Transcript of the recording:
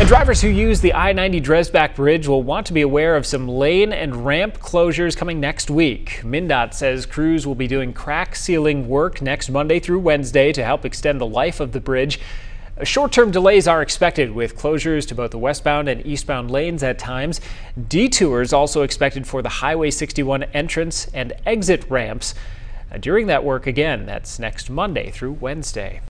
And drivers who use the I-90 Dresbach bridge will want to be aware of some lane and ramp closures coming next week. MnDOT says crews will be doing crack sealing work next Monday through Wednesday to help extend the life of the bridge. Short-term delays are expected with closures to both the westbound and eastbound lanes at times. Detours also expected for the Highway 61 entrance and exit ramps. During that work again, that's next Monday through Wednesday.